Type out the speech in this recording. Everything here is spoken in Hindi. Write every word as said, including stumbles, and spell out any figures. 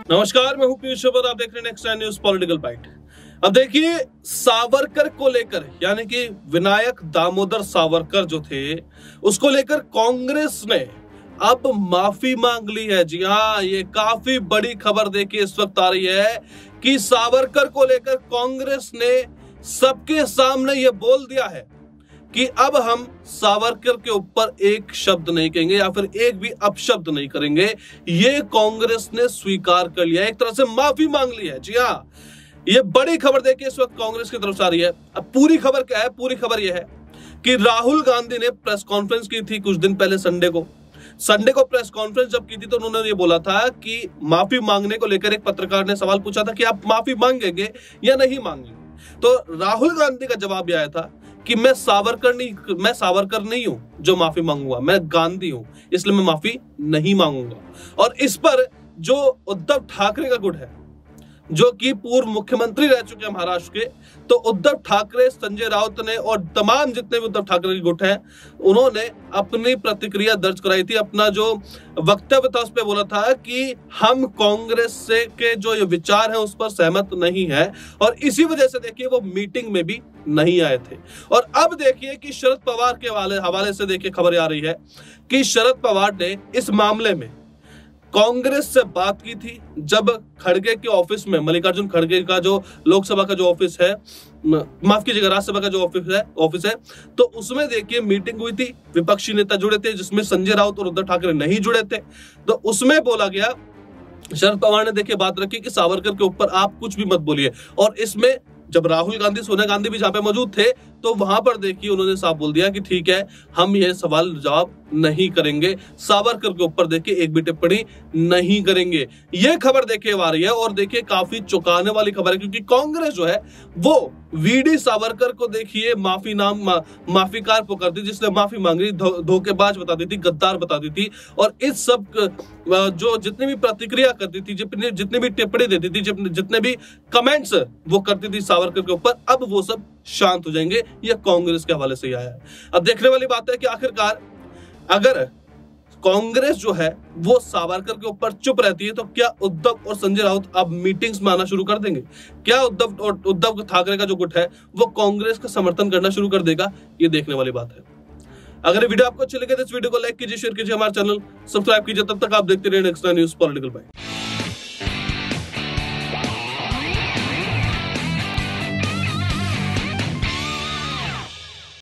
नमस्कार, मैं हूं पीयूष और आप देख रहे हैं Next Nine News political byte. अब देखिए, सावरकर को लेकर यानी कि विनायक दामोदर सावरकर जो थे उसको लेकर कांग्रेस ने अब माफी मांग ली है। जी हाँ, ये काफी बड़ी खबर देखिए इस वक्त आ रही है कि सावरकर को लेकर कांग्रेस ने सबके सामने ये बोल दिया है कि अब हम सावरकर के ऊपर एक शब्द नहीं कहेंगे या फिर एक भी अपशब्द नहीं करेंगे। ये कांग्रेस ने स्वीकार कर लिया, एक तरह से माफी मांग ली है। जी हाँ, ये बड़ी खबर देखिए इस वक्त कांग्रेस की तरफ से आ रही है। अब पूरी खबर क्या है? पूरी खबर यह है कि राहुल गांधी ने प्रेस कॉन्फ्रेंस की थी कुछ दिन पहले, संडे को संडे को प्रेस कॉन्फ्रेंस जब की थी तो उन्होंने ये बोला था कि माफी मांगने को लेकर एक पत्रकार ने सवाल पूछा था कि आप माफी मांगेंगे या नहीं मांगेंगे। तो राहुल गांधी का जवाब आया था कि मैं सावरकर नहीं मैं सावरकर नहीं हूं जो माफी मांगूंगा, मैं गांधी हूं, इसलिए मैं माफी नहीं मांगूंगा। और इस पर जो उद्धव ठाकरे का गुट है, जो कि पूर्व मुख्यमंत्री रह चुके हैं महाराष्ट्र के, तो उद्धव ठाकरे, संजय राउत ने और तमाम जितने भी उद्धव ठाकरे के गुट हैं, उन्होंने अपनी प्रतिक्रिया दर्ज कराई थी। अपना जो वक्तव्य था उस पर बोला था कि हम कांग्रेस से के जो ये विचार हैं उस पर सहमत नहीं है, और इसी वजह से देखिए वो मीटिंग में भी नहीं आए थे। और अब देखिए कि शरद पवार के हवाले से देखिए खबर आ रही है कि शरद पवार ने इस मामले में कांग्रेस से बात की थी जब खड़गे के ऑफिस में, मल्लिकार्जुन खड़गे का जो लोकसभा का जो ऑफिस है, माफ कीजिएगा राज्यसभा का जो ऑफिस है ऑफिस है तो उसमें देखिए मीटिंग हुई थी। विपक्षी नेता जुड़े थे जिसमें संजय राउत और उद्धव ठाकरे नहीं जुड़े थे। तो उसमें बोला गया, शरद पवार ने देखिए बात रखी कि सावरकर के ऊपर आप कुछ भी मत बोलिए। और इसमें जब राहुल गांधी, सोनिया गांधी भी जहां पे मौजूद थे, तो वहां पर देखिए उन्होंने साफ बोल दिया कि ठीक है, हम ये सवाल जवाब नहीं करेंगे, सावरकर के ऊपर देखिए एक भी टिप्पणी नहीं करेंगे। ये खबर देखिए आ रही है और देखिए काफी चौंकाने वाली खबर है, क्योंकि कांग्रेस जो है वो वीडी सावरकर को देखिए माफी नाम मा, माफीकार पुकारती, जिसने माफी मांगी, धो, धोखेबाज बताती थी, गद्दार बताती थी। और इस सब जो जितनी भी प्रतिक्रिया करती थी, जितनी जितनी भी टिप्पणी देती थी, जितने भी कमेंट्स वो करती थी सावरकर के ऊपर, अब वो सब शांत हो जाएंगे। यह कांग्रेस के हवाले से ही आया है। अब देखने वाली बात है कि आखिरकार अगर कांग्रेस जो है वो सावरकर के ऊपर चुप रहती है तो क्या उद्धव और संजय राउत अब मीटिंग्स में आना शुरू कर देंगे? क्या उद्धव और उद्धव ठाकरे का जो गुट है वो कांग्रेस का समर्थन करना शुरू कर देगा? ये देखने वाली बात है। अगर ये वीडियो आपको अच्छी लगे तो इस वीडियो को लाइक कीजिए, शेयर कीजिए, हमारे चैनल सब्सक्राइब कीजिए। तब तक आप देखते रहिए Next Nine News political bite.